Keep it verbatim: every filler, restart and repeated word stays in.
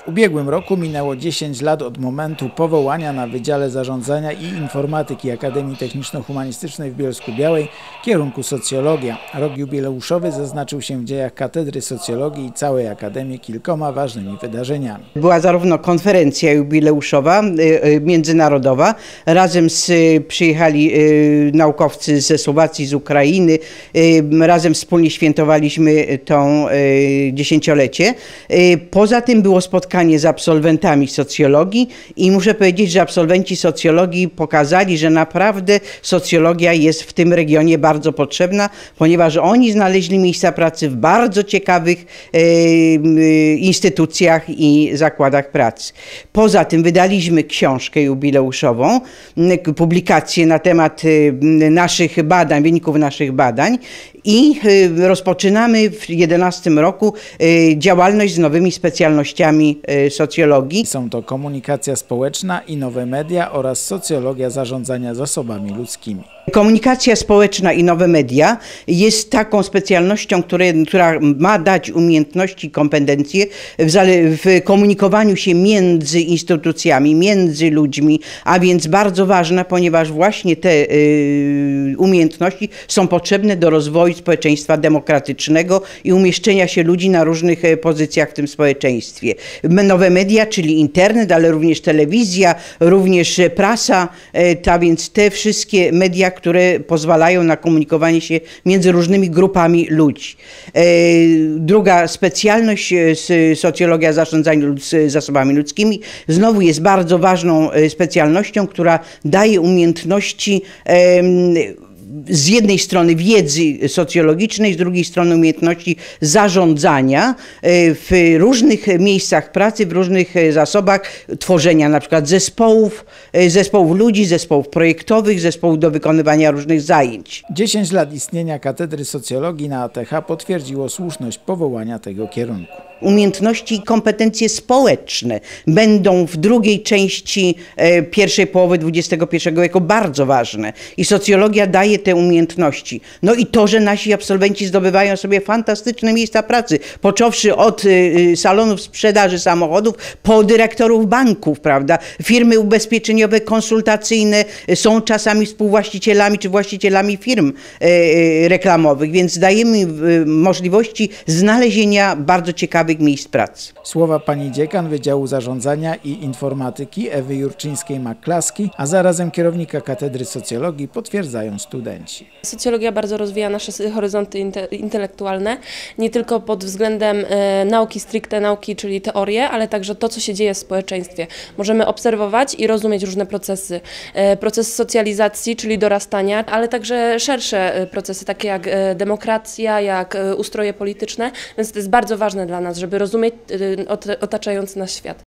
W ubiegłym roku minęło dziesięć lat od momentu powołania na Wydziale Zarządzania i Informatyki Akademii Techniczno-Humanistycznej w Bielsku-Białej kierunku socjologia. Rok jubileuszowy zaznaczył się w dziejach Katedry Socjologii i całej Akademii kilkoma ważnymi wydarzeniami. Była zarówno konferencja jubileuszowa, międzynarodowa, razem z, przyjechali naukowcy ze Słowacji, z Ukrainy, razem wspólnie świętowaliśmy to dziesięciolecie. Poza tym było spotkanie z absolwentami socjologii i muszę powiedzieć, że absolwenci socjologii pokazali, że naprawdę socjologia jest w tym regionie bardzo potrzebna, ponieważ oni znaleźli miejsca pracy w bardzo ciekawych e, instytucjach i zakładach pracy. Poza tym wydaliśmy książkę jubileuszową, publikację na temat naszych badań, wyników naszych badań i rozpoczynamy w jedenastym roku działalność z nowymi specjalnościami socjologii. Są to komunikacja społeczna i nowe media oraz socjologia zarządzania zasobami ludzkimi. Komunikacja społeczna i nowe media jest taką specjalnością, które, która ma dać umiejętności i kompetencje w, w komunikowaniu się między instytucjami, między ludźmi, a więc bardzo ważna, ponieważ właśnie te y, umiejętności są potrzebne do rozwoju społeczeństwa demokratycznego i umieszczenia się ludzi na różnych pozycjach w tym społeczeństwie. Nowe media, czyli internet, ale również telewizja, również prasa, a więc te wszystkie media, które pozwalają na komunikowanie się między różnymi grupami ludzi. Druga specjalność, socjologia zarządzania zasobami ludzkimi, znowu jest bardzo ważną specjalnością, która daje umiejętności z jednej strony wiedzy socjologicznej, z drugiej strony umiejętności zarządzania w różnych miejscach pracy, w różnych zasobach, tworzenia na przykład zespołów, zespołów ludzi, zespołów projektowych, zespołów do wykonywania różnych zajęć. dziesięć lat istnienia Katedry Socjologii na A T H potwierdziło słuszność powołania tego kierunku. Umiejętności i kompetencje społeczne będą w drugiej części pierwszej połowy dwudziestego pierwszego wieku bardzo ważne i socjologia daje te umiejętności. No i to, że nasi absolwenci zdobywają sobie fantastyczne miejsca pracy, począwszy od salonów sprzedaży samochodów po dyrektorów banków, prawda? Firmy ubezpieczeniowe, konsultacyjne są czasami współwłaścicielami czy właścicielami firm reklamowych, więc dajemy możliwości znalezienia bardzo ciekawych miejsc pracy. Słowa pani dziekan Wydziału Zarządzania i Informatyki Ewy Jurczyńskiej-Maklaski, a zarazem kierownika Katedry Socjologii potwierdzają studenci. Socjologia bardzo rozwija nasze horyzonty inte intelektualne, nie tylko pod względem e, nauki stricte, nauki, czyli teorie, ale także to, co się dzieje w społeczeństwie. Możemy obserwować i rozumieć różne procesy. E, proces socjalizacji, czyli dorastania, ale także szersze procesy, takie jak e, demokracja, jak e, ustroje polityczne, więc to jest bardzo ważne dla nas, żeby rozumieć otaczający nas świat.